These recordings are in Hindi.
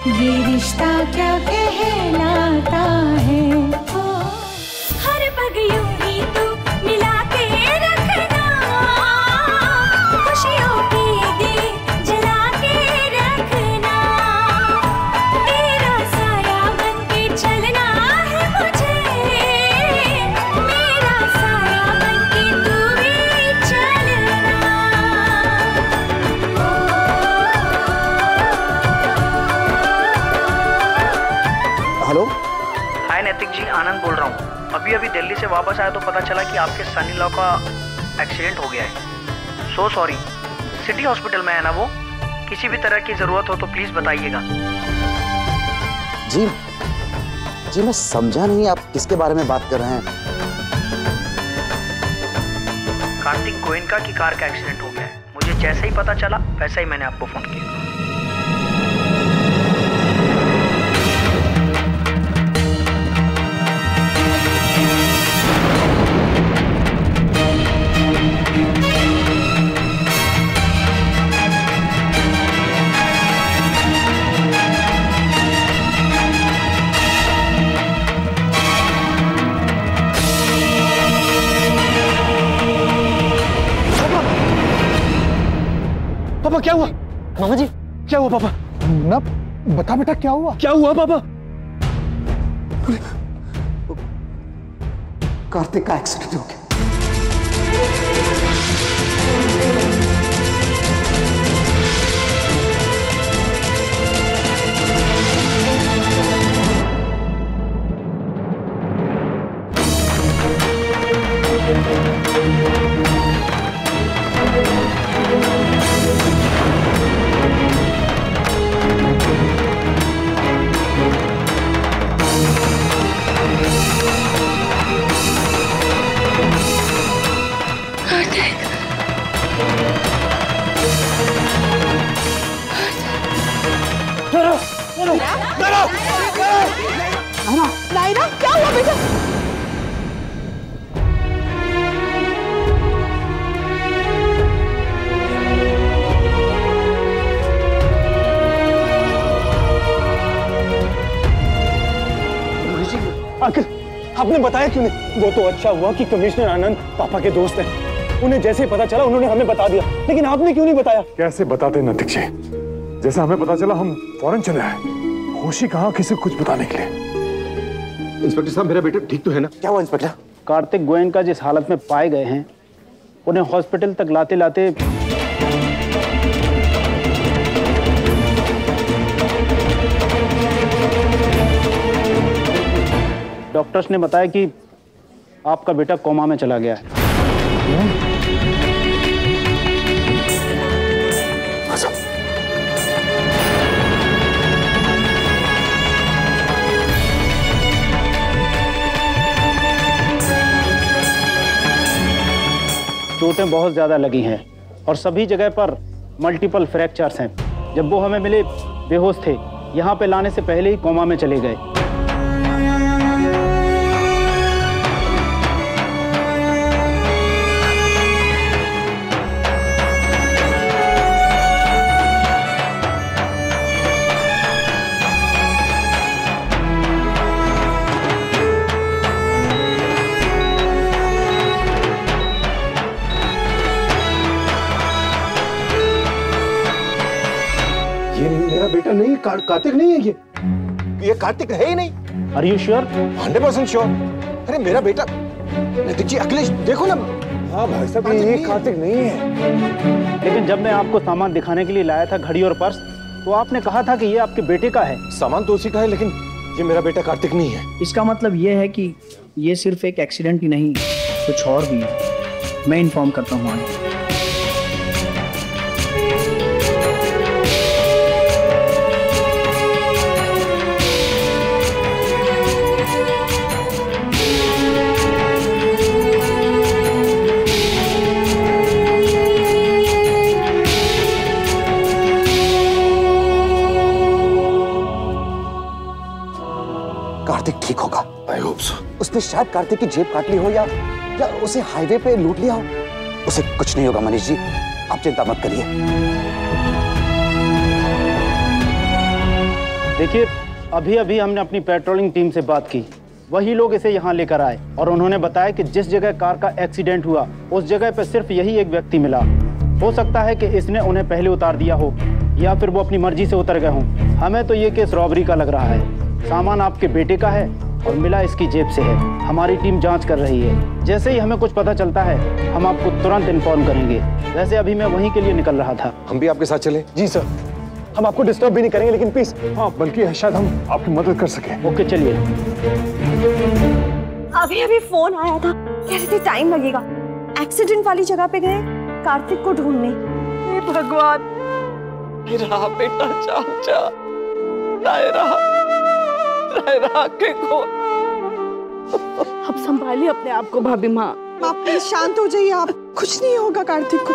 ये रिश्ता क्या कहलाता है, ओ हर पग यूं ही तू मिला के रखना, खुशियों की दी जला के रखना, तेरा साया बन के चलना है मुझे, मेरा साया बन के तू भी चलना। हेलो, हाय नैतिक जी, आनंद बोल रहा हूँ। अभी दिल्ली से वापस आया तो पता चला कि आपके सन इन लॉ का एक्सीडेंट हो गया है। So sorry. सिटी हॉस्पिटल में है ना वो? किसी भी तरह की जरूरत हो तो प्लीज बताइएगा। जी जी मैं समझा नहीं, आप किसके बारे में बात कर रहे हैं? कार्तिक गोयनका की कार का एक्सीडेंट हो गया है। मुझे जैसे ही पता चला वैसे ही मैंने आपको फोन किया। पापा क्या हुआ? मामा जी क्या हुआ पापा? ना बता बेटा क्या हुआ? क्या हुआ पापा? कार्तिक का एक्सीडेंट हो गया। नायरा क्या हुआ बेटा? आखिर आपने बताया क्यों नहीं? वो तो अच्छा हुआ कि कमिश्नर आनंद पापा के दोस्त हैं। उन्हें जैसे ही पता चला उन्होंने हमें बता दिया, लेकिन आपने क्यों नहीं बताया? कैसे बताते नैतिक जी? जैसे हमें पता चला हम फौरन चले आए। होशी कहाँ किसी को कुछ बताने के लिए। इंस्पेक्टर साहब, मेरा बेटा ठीक तो है ना? क्या हुआ इंस्पेक्टर? कार्तिक गोयनका जिस हालत में पाए गए हैं, उन्हें हॉस्पिटल तक लाते लाते डॉक्टर्स ने बताया कि आपका बेटा कोमा में चला गया है। चोटें बहुत ज्यादा लगी हैं और सभी जगह पर मल्टीपल फ्रैक्चर्स हैं। जब वो हमें मिले बेहोश थे, यहाँ पे लाने से पहले ही कोमा में चले गए। ये मेरा बेटा नहीं, कार्तिक नहीं है। ये कार्तिक है ही नहीं। Are you sure? 100% श्योर। अरे मेरा बेटा नैतिक जी, अखिलेश देखो ना। हाँ भाई साहब, ये कार्तिक नहीं है। लेकिन जब मैं आपको सामान दिखाने के लिए लाया था, घड़ी और पर्स, तो आपने कहा था कि ये आपके बेटे का है। सामान तो उसी का है, लेकिन ये मेरा बेटा कार्तिक नहीं है। इसका मतलब ये है कि ये सिर्फ एक एक्सीडेंट ही नहीं, कुछ और भी है। मैं इन्फॉर्म करता हूँ आगे। कार्तिक ठीक होगा। I hope so. उसने शायद कार्तिक की जेब काट ली हो या उसे हाईवे पे लूट लिया हो। उसे कुछ नहीं होगा मनीष जी, आप चिंता मत करिए। देखिए, अभी अभी हमने अपनी पेट्रोलिंग टीम से बात की। वही लोग इसे यहाँ लेकर आए और उन्होंने बताया कि जिस जगह कार का एक्सीडेंट हुआ उस जगह पर सिर्फ यही एक व्यक्ति मिला। हो सकता है कि इसने उन्हें पहले उतार दिया हो या फिर वो अपनी मर्जी से उतर गए हों। हमें तो ये केस रॉबरी का लग रहा है। सामान आपके बेटे का है और मिला इसकी जेब से है। हमारी टीम जांच कर रही है। जैसे ही हमें कुछ पता चलता है हम आपको तुरंत इन्फॉर्म करेंगे। वैसे अभी मैं वहीं के लिए निकल रहा था। हम भी आपके साथ चले? जी सर, हम आपको डिस्टर्ब भी नहीं करेंगे, लेकिन प्लीज। हाँ, बल्कि शायद हम आपकी मदद कर सकें। ओके, चलिए। अभी अभी फोन आया था, कह रहे थे टाइम लगेगा। एक्सीडेंट वाली जगह पे गए कार्तिक को ढूंढने। हे भगवान, मेरा बेटा चाचा नायरा के को। अब संभालिए अपने आप को भाभी माँ। आप प्लीज शांत हो जाइए। आप कुछ नहीं होगा कार्तिक को।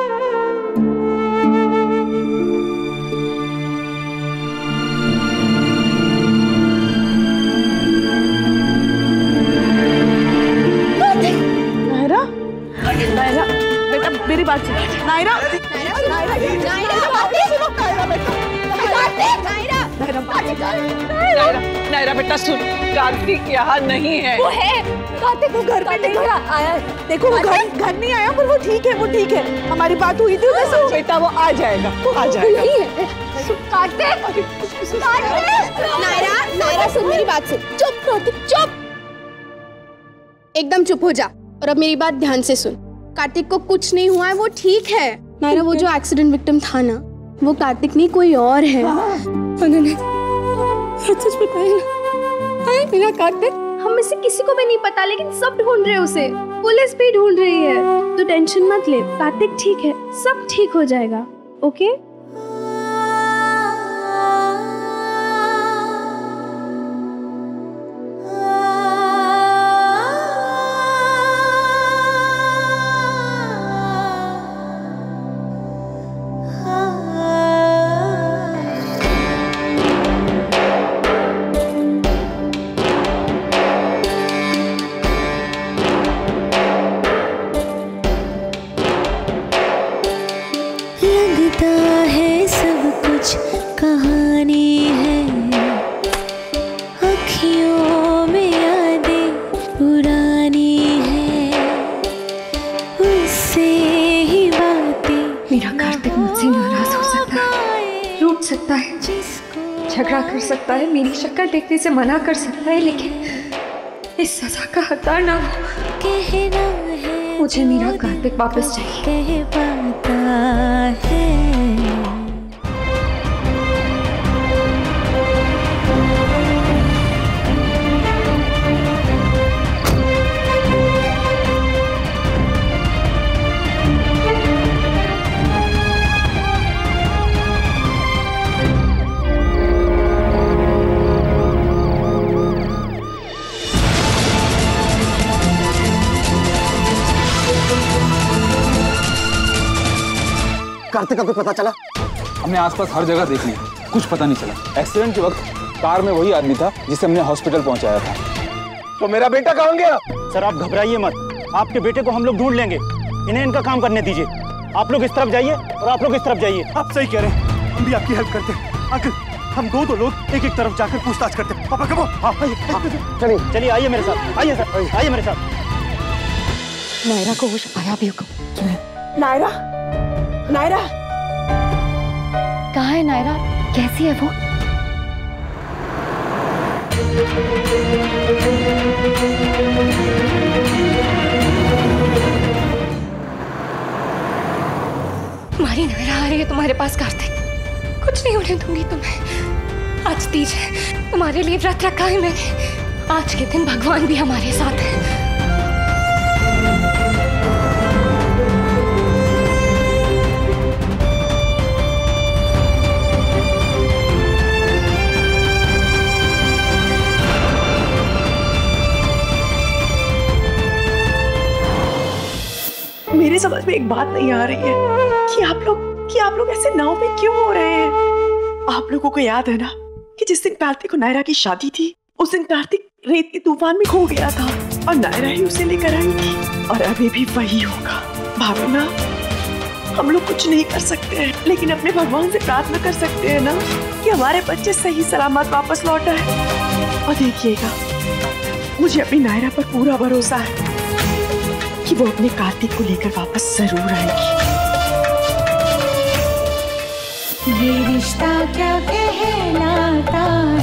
नायरा बेटा, मेरी बात सुनो। नायरा नायरा बेटा सुन, कार्तिक यहाँ नहीं है। वो है, कार्तिक वो घर पे नहीं आया। देखो वो घर नहीं आया, पर वो ठीक है, वो ठीक है। हमारी बात हुई थी उधर। बेटा वो आ जाएगा, वो आ जाएगा। कार्तिक, नायरा सुन, मेरी बात सुन। चुप कार्तिक, चुप, एकदम चुप हो जा। और अब मेरी बात ध्यान से सुन। कार्तिक को कुछ नहीं हुआ है, वो ठीक है। नायरा, वो जो एक्सीडेंट विक्टिम था ना, वो कार्तिक नहीं कोई और है। सच बताइए मेरा कार्तिक। हम में से किसी को भी नहीं पता, लेकिन सब ढूंढ रहे हैं उसे। पुलिस भी ढूंढ रही है। तो टेंशन मत ले, कार्तिक ठीक है, सब ठीक हो जाएगा। ओके? झगड़ा कर सकता है, मेरी शक्ल देखने से मना कर सकता है, लेकिन इस सजा का हकदार ना हो। मुझे मेरा कार्तिक वापस चाहिए। कार्तिक का कुछ पता चला? हमने आसपास हर जगह देख लिया, कुछ पता नहीं चला। एक्सीडेंट के वक्त कार में वही आदमी था जिसे हमने हॉस्पिटल पहुंचाया था। तो मेरा बेटा कहाँ गया? सर आप घबराइए मत, आपके बेटे को हम लोग ढूंढ लेंगे। इन्हें इनका काम करने दीजिए। आप लोग इस तरफ जाइए और आप लोग इस तरफ जाइए। आप सही कह रहे हैं, हम भी आपकी हेल्प करते हैं। अंकल, हम दो लोग एक एक तरफ जाकर पूछताछ करते हैं। पापा कब? चलिए चलिए, आइए मेरे साथ। आइए सर, आइए मेरे साथ। नायरा को होश आया भी होगा। नायरा, नायरा कहाँ है? नायरा कैसी है वो? तुम्हारी नायरा आ रही है तुम्हारे पास कार्तिक। कुछ नहीं होने दूंगी तुम्हें। आज तीज है, तुम्हारे लिए व्रत रखा है मैंने। आज के दिन भगवान भी हमारे साथ है। मेरे समझ में एक बात नहीं आ रही है कि आप लोग ऐसे नाव में क्यों हो रहे हैं? आप लोगों को याद है ना कि जिस दिन कार्तिक और नायरा की शादी थी, उस दिन कार्तिक रेत के तूफान में खो गया था और नायरा ही उसे लेकर आई थी। और अभी भी वही होगा। भावना, हम लोग कुछ नहीं कर सकते हैं, लेकिन अपने भगवान से प्रार्थना कर सकते हैं ना कि हमारे बच्चे सही सलामत वापस लौट आए। और देखिएगा, मुझे अपनी नायरा पर पूरा भरोसा है कि वो अपने कार्तिक को लेकर वापस जरूर आएगी। ये रिश्ता क्या कहलाता